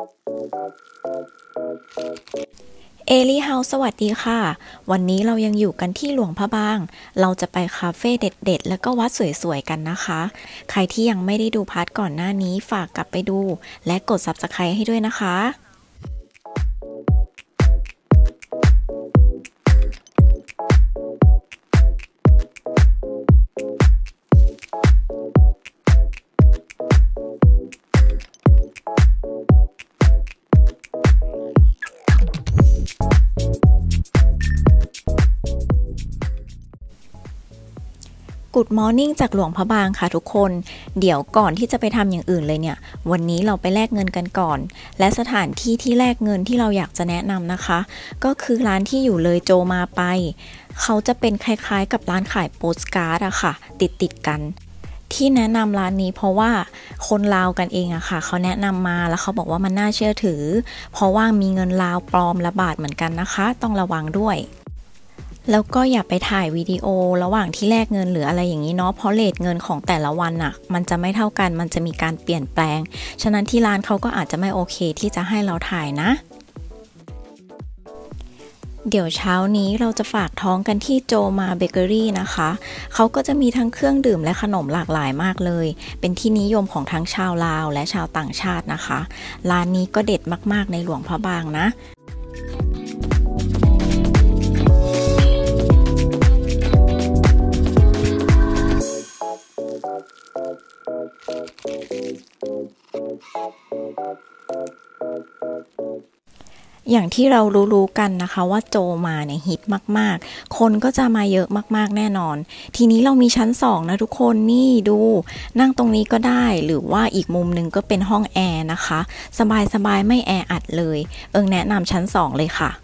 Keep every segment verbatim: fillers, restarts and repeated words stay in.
เอลี่เฮาส์สวัสดีค่ะวันนี้เรายังอยู่กันที่หลวงพระบางเราจะไปคาเฟ่เด็ดๆแล้วก็วัดสวยๆกันนะคะใครที่ยังไม่ได้ดูพาร์ทก่อนหน้านี้ฝากกลับไปดูและกด ซับสไครบ์ ให้ด้วยนะคะกู๊ดมอร์นิ่งจากหลวงพระบางค่ะทุกคนเดี๋ยวก่อนที่จะไปทำอย่างอื่นเลยเนี่ยวันนี้เราไปแลกเงินกันก่อนและสถานที่ที่แลกเงินที่เราอยากจะแนะนำนะคะก็คือร้านที่อยู่เลยโจมาไปเขาจะเป็นคล้ายๆกับร้านขายโปสการ์ดอะค่ะติดติดกันที่แนะนำร้านนี้เพราะว่าคนลาวกันเองอะค่ะเขาแนะนำมาแล้วเขาบอกว่ามันน่าเชื่อถือเพราะว่ามีเงินลาวปลอมระบาดเหมือนกันนะคะต้องระวังด้วยแล้วก็อย่าไปถ่ายวิดีโอระหว่างที่แลกเงินหรืออะไรอย่างนี้เนาะเพราะเรทเงินของแต่ละวันน่ะมันจะไม่เท่ากันมันจะมีการเปลี่ยนแปลงฉะนั้นที่ร้านเขาก็อาจจะไม่โอเคที่จะให้เราถ่ายนะเดี๋ยวเช้านี้เราจะฝากท้องกันที่โจมาเบเกอรี่นะคะเขาก็จะมีทั้งเครื่องดื่มและขนมหลากหลายมากเลยเป็นที่นิยมของทั้งชาวลาวและชาวต่างชาตินะคะร้านนี้ก็เด็ดมากๆในหลวงพระบางนะอย่างที่เรารู้ๆกันนะคะว่าโจมาเนี่ยฮิตมากๆคนก็จะมาเยอะมากๆแน่นอนทีนี้เรามีชั้นสองนะทุกคนนี่ดูนั่งตรงนี้ก็ได้หรือว่าอีกมุมนึงก็เป็นห้องแอร์นะคะสบายๆไม่แออัดเลยเอิงแนะนำชั้นสองเลยค่ะ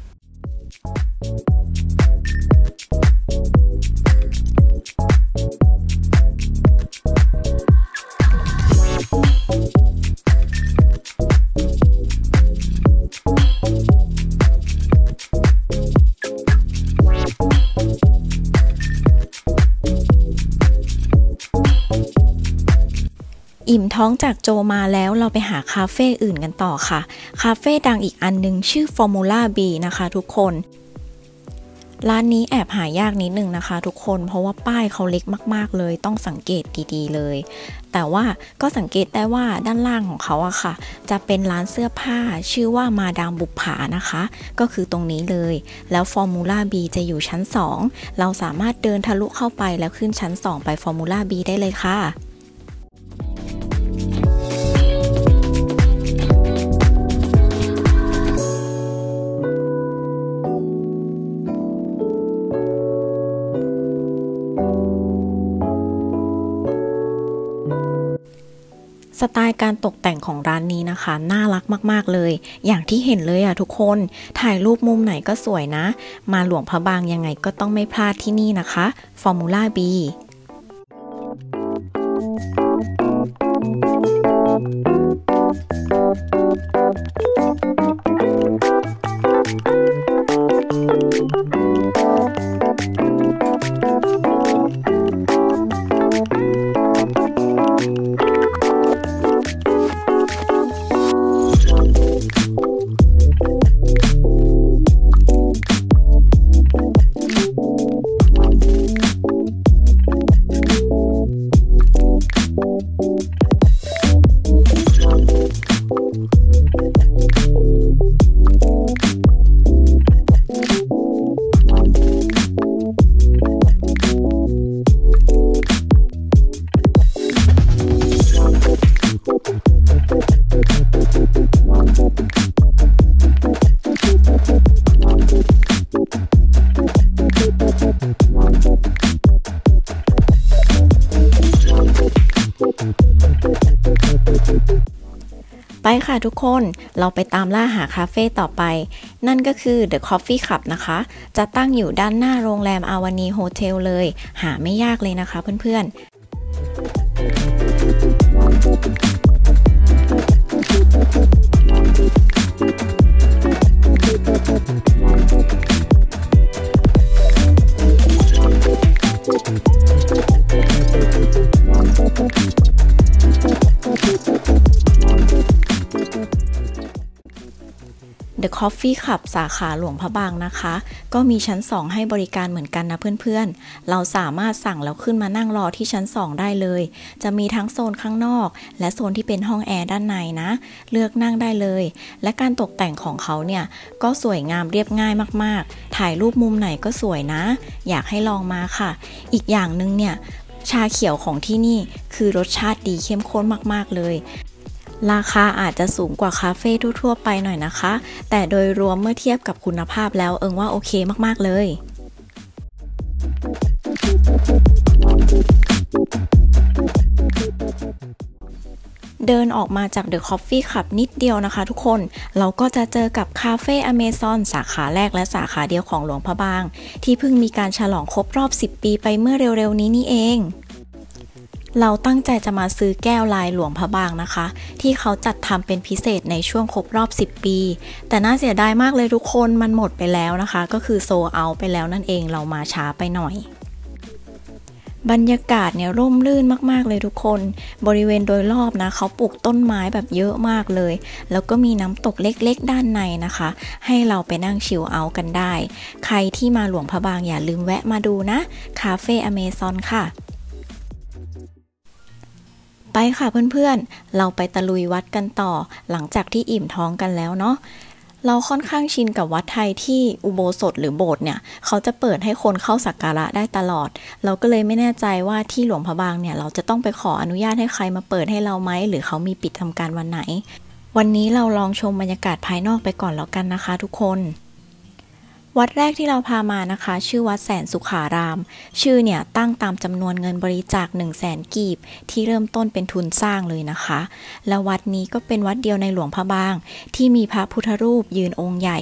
อิ่มท้องจากโจมาแล้วเราไปหาคาเฟ่อื่นกันต่อค่ะคาเฟ่ดังอีกอันนึงชื่อ Formula B นะคะทุกคนร้านนี้แอบหายากนิดนึงนะคะทุกคนเพราะว่าป้ายเขาเล็กมากๆเลยต้องสังเกตดีๆเลยแต่ว่าก็สังเกตได้ว่าด้านล่างของเขาอะค่ะจะเป็นร้านเสื้อผ้าชื่อว่ามาดามบุปผานะคะก็คือตรงนี้เลยแล้ว Formula B จะอยู่ชั้นสองเราสามารถเดินทะลุเข้าไปแล้วขึ้นชั้นสองไป Formula B ได้เลยค่ะสไตล์การตกแต่งของร้านนี้นะคะน่ารักมากๆเลยอย่างที่เห็นเลยอ่ะทุกคนถ่ายรูปมุมไหนก็สวยนะมาหลวงพระบางยังไงก็ต้องไม่พลาดที่นี่นะคะ Formula Bไปค่ะทุกคนเราไปตามล่าหาคาเฟ่ต่อไปนั่นก็คือ The Coffee Club นะคะจะตั้งอยู่ด้านหน้าโรงแรมอาวานีโฮเทลเลยหาไม่ยากเลยนะคะเพื่อนๆ The Coffee Club สาขาหลวงพระบางนะคะก็มีชั้นสองให้บริการเหมือนกันนะเพื่อนๆเราสามารถสั่งแล้วขึ้นมานั่งรอที่ชั้นสองได้เลยจะมีทั้งโซนข้างนอกและโซนที่เป็นห้องแอร์ด้านในนะเลือกนั่งได้เลยและการตกแต่งของเขาเนี่ยก็สวยงามเรียบง่ายมากๆถ่ายรูปมุมไหนก็สวยนะอยากให้ลองมาค่ะอีกอย่างหนึ่งเนี่ยชาเขียวของที่นี่คือรสชาติดีเข้มข้นมากๆเลยราคาอาจจะสูงกว่าคาเฟ่ทั่วๆไปหน่อยนะคะแต่โดยรวมเมื่อเทียบกับคุณภาพแล้วเอิงว่าโอเคมากๆเลยเดินออกมาจาก The Coffee Club นิดเดียวนะคะทุกคนเราก็จะเจอกับคาเฟ่อเมซอนสาขาแรกและสาขาเดียวของหลวงพระบางที่เพิ่งมีการฉลองครบรอบสิบปีไปเมื่อเร็วๆนี้นี่เองเราตั้งใจจะมาซื้อแก้วลายหลวงพระบางนะคะที่เขาจัดทำเป็นพิเศษในช่วงครบรอบสิบปีแต่น่าเสียดายมากเลยทุกคนมันหมดไปแล้วนะคะก็คือโซลเอาท์ไปแล้วนั่นเองเรามาช้าไปหน่อยบรรยากาศเนี่ยร่มรื่นมากๆเลยทุกคนบริเวณโดยรอบนะเขาปลูกต้นไม้แบบเยอะมากเลยแล้วก็มีน้ำตกเล็กๆด้านในนะคะให้เราไปนั่งชิลเอาท์กันได้ใครที่มาหลวงพระบางอย่าลืมแวะมาดูนะคาเฟ่อเมซอนค่ะไปค่ะเพื่อนๆเราไปตะลุยวัดกันต่อหลังจากที่อิ่มท้องกันแล้วเนาะเราค่อนข้างชินกับวัดไทยที่อุโบสถหรือโบสถ์เนี่ยเขาจะเปิดให้คนเข้าสักการะได้ตลอดเราก็เลยไม่แน่ใจว่าที่หลวงพระบางเนี่ยเราจะต้องไปขออนุญาตให้ใครมาเปิดให้เราไหมหรือเขามีปิดทำการวันไหนวันนี้เราลองชมบรรยากาศภายนอกไปก่อนแล้วกันนะคะทุกคนวัดแรกที่เราพามานะคะชื่อวัดแสนสุขารามชื่อเนี่ยตั้งตามจำนวนเงินบริจาค หนึ่งแสน กีบที่เริ่มต้นเป็นทุนสร้างเลยนะคะและวัดนี้ก็เป็นวัดเดียวในหลวงพระบางที่มีพระพุทธรูปยืนองค์ใหญ่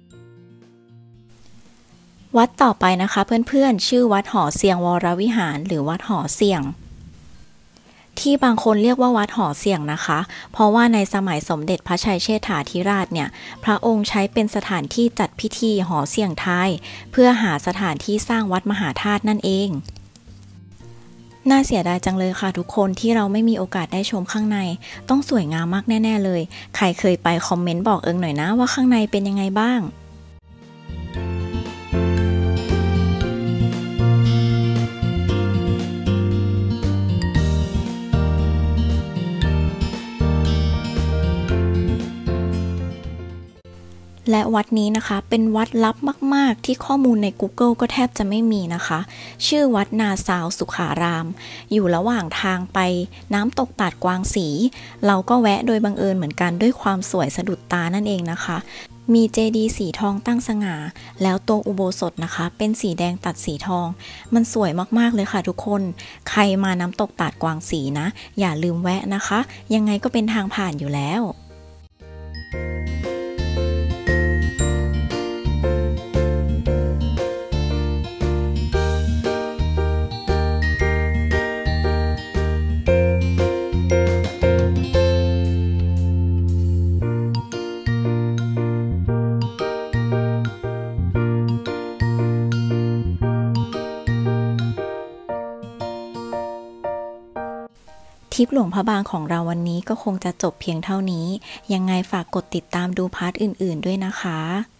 วัดต่อไปนะคะเพื่อนๆชื่อวัดหอเสียงวรวิหารหรือวัดหอเสียงที่บางคนเรียกว่าวัดหอเสียงนะคะเพราะว่าในสมัยสมเด็จพระชัยเชษฐาธิราชเนี่ยพระองค์ใช้เป็นสถานที่จัดพิธีหอเสียงไทยเพื่อหาสถานที่สร้างวัดมหาธาตุนั่นเองน่าเสียดายจังเลยค่ะทุกคนที่เราไม่มีโอกาสได้ชมข้างในต้องสวยงามมากแน่ๆเลยใครเคยไปคอมเมนต์บอกเอิงหน่อยนะว่าข้างในเป็นยังไงบ้างและวัดนี้นะคะเป็นวัดลับมากๆที่ข้อมูลใน Google ก็แทบจะไม่มีนะคะชื่อวัดนาซาวสุขารามอยู่ระหว่างทางไปน้ำตกตาดกวางสีเราก็แวะโดยบังเอิญเหมือนกันด้วยความสวยสะดุดตานั่นเองนะคะมีเจดีย์สีทองตั้งสง่าแล้วตัวอุโบสถนะคะเป็นสีแดงตัดสีทองมันสวยมากๆเลยค่ะทุกคนใครมาน้ำตกตาดกวางสีนะอย่าลืมแวะนะคะยังไงก็เป็นทางผ่านอยู่แล้วทริปหลวงพระบางของเราวันนี้ก็คงจะจบเพียงเท่านี้ยังไงฝากกดติดตามดูพาร์ทอื่นๆด้วยนะคะ